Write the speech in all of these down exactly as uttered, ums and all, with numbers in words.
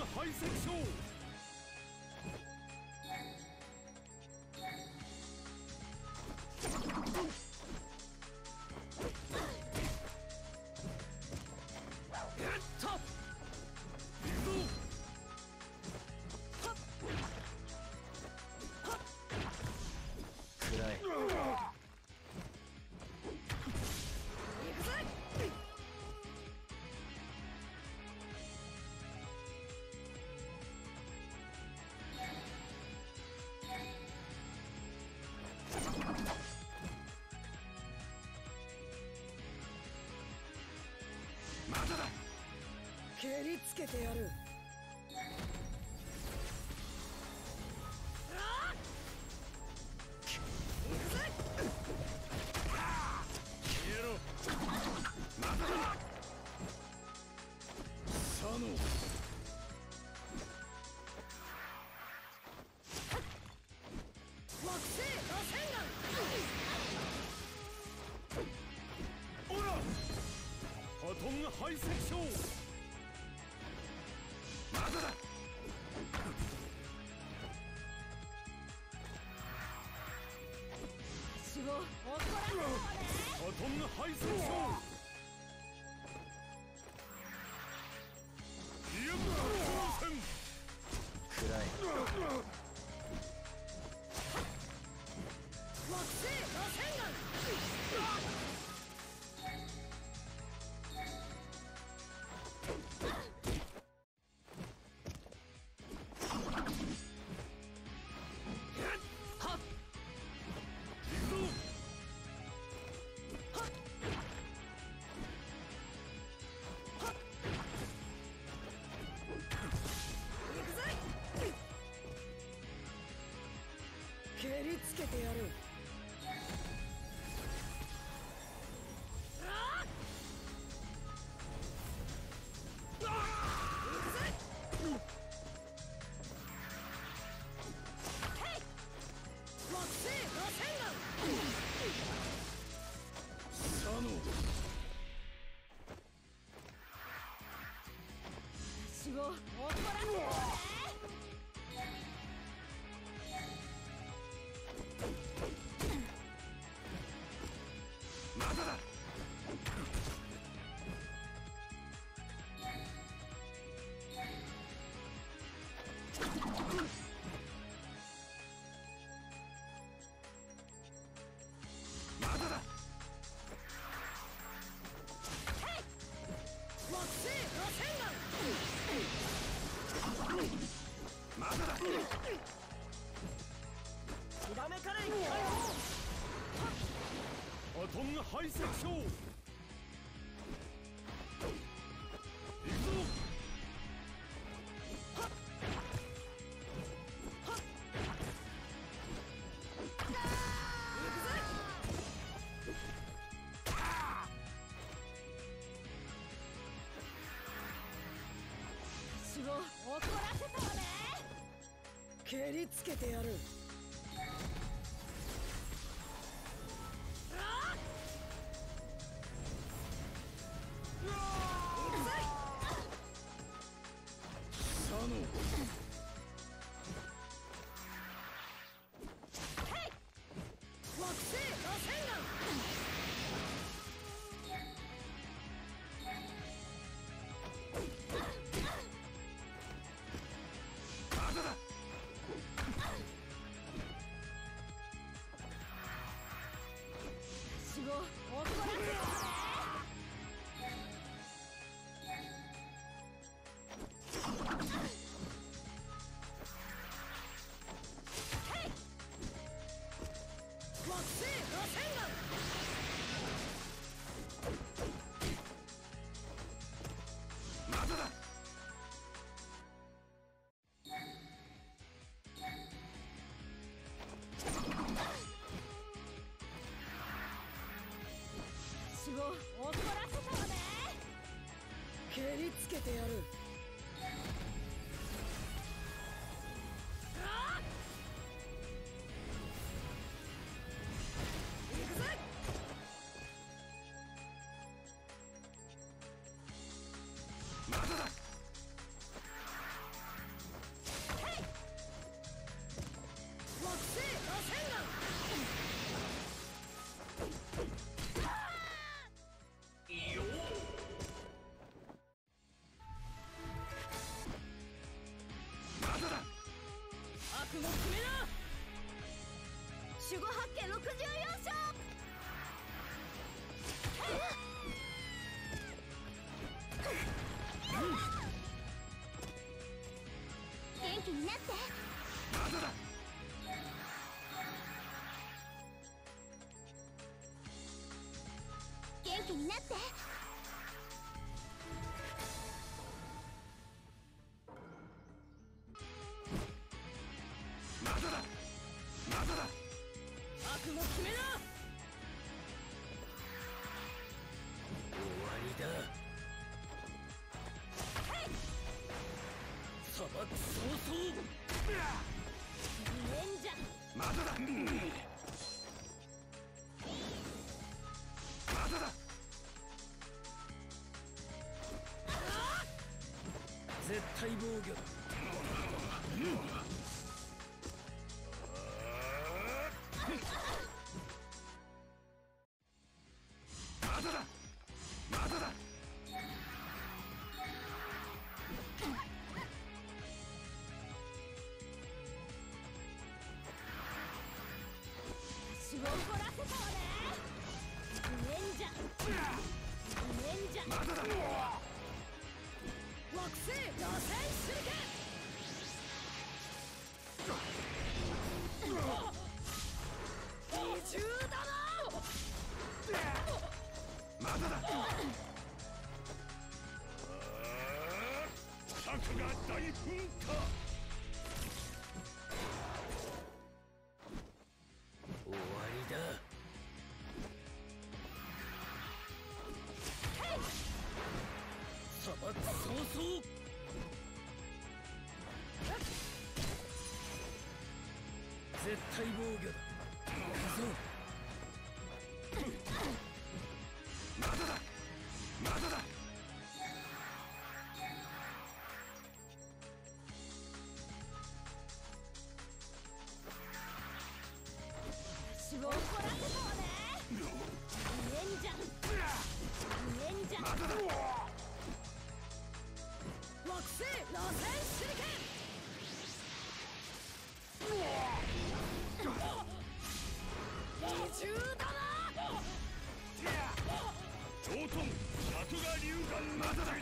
排斥将。やった行くぞ。 暗い。 行くぜ。 まだだ。 蹴りつけてやる。 消えろ。まだだ。佐野。 惑星螺旋オラハトン排斥将。まだだ。 弾を怒らせろね。 ハトン排斥将。リアム挑戦。 暗い。 惑星螺旋丸。蹴りつけてやる。惑星螺旋丸。 佐野。 死を怒らせろね。 まだだ。まだだ。 惑星螺旋丸。 まだだ。 ひらめかれん解ハトン排斥将。行くぞ。 死を怒らせたわね。蹴りつけてやる。 佐野。 惑星螺旋丸。 まだだ。 死を怒らせたわね。惑星螺旋丸。 まだだ。 死を怒らせたわね。蹴りつけてやる。行くぜ。 まだだ。 気になって。 まだだまだだ。 覚悟決めな。 終わりだ。砂漠早々。 レンジャー。 まだだまだだ。 絶対防御だ。 まだだまだだ。 私を怒らせたわね。レンジャー。レンジャー。 まだだ。 惑星螺旋手裏剣。二重だな。 まだだ。策が大噴火。 終わりだ。砂漠早々。絶対防御だ。行くぞ。 まだだまだだ。 私を怒らせたわね。レンジャー。レンジャー。 まだだ。 惑星螺旋手裏剣。二重だな。 上トン尺が龍眼まだだ。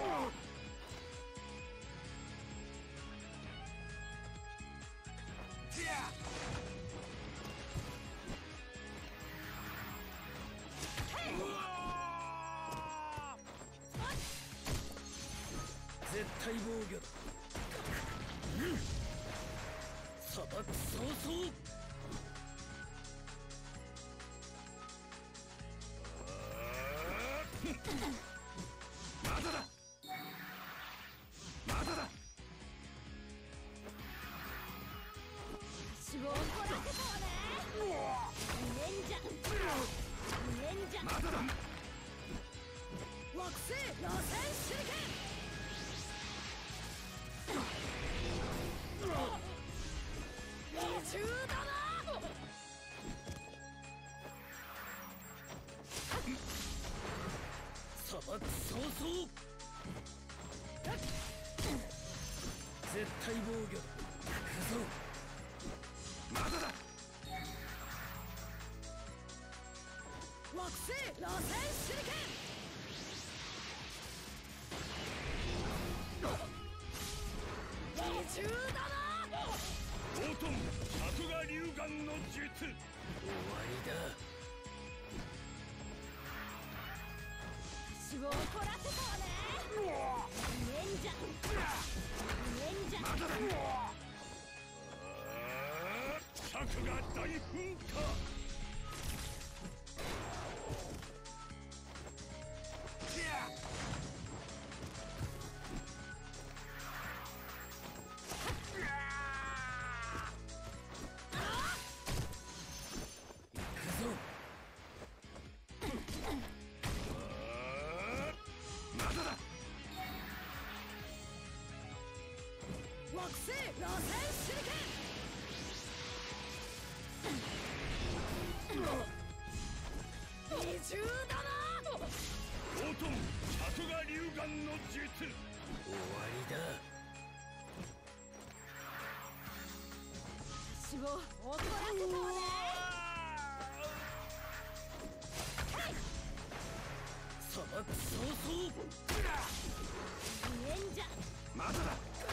絶対防御だ。砂漠早々。 まだだまだだ。 私を怒らせたわね。レンジャー。レンジャー。 まだだ。 惑星螺旋手裏剣。二重だな。 砂漠早々。絶対防御だ。行くぞ。 まだだ。 惑星螺旋手裏剣。二重だな。 上トン尺が龍眼の術。 終わりだ。 私を怒らせたわね。レンジャー。レンジャー。 まだだ。尺が大噴火。 惑星螺旋手裏剣。二重だな。 上トン尺が龍眼の術。 終わりだ。 私を怒らせたわね。 砂漠早々。 レンジャー。 まだだ。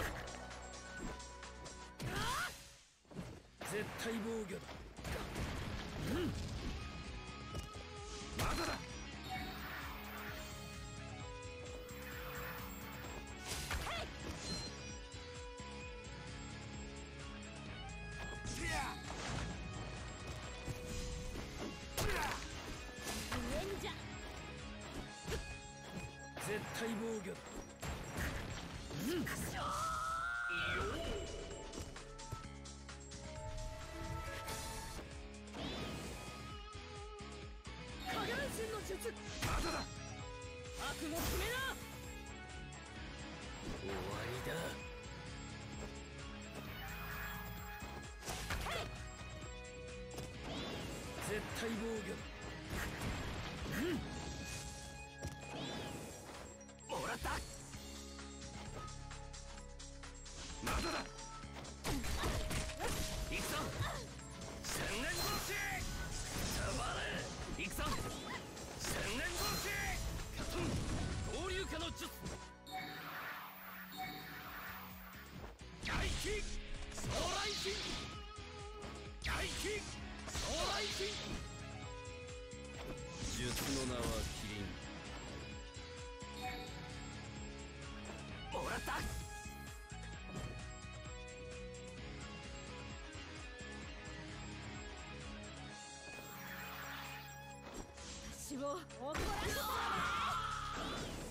絶対防御だ。 まだだ。 絶対防御だ。うん。影分身の術。 まだだ。 悪の決めな。終わりだ。絶対防御だ。うん。 もらった。まだだ。行くぞ。千年殺し。さばれ。行くぞ。千年殺し。カトン。 合流化の術。 外気。総来神。外気。総来神。 術の名はキリン。 もらった。 私を怒らせそうね。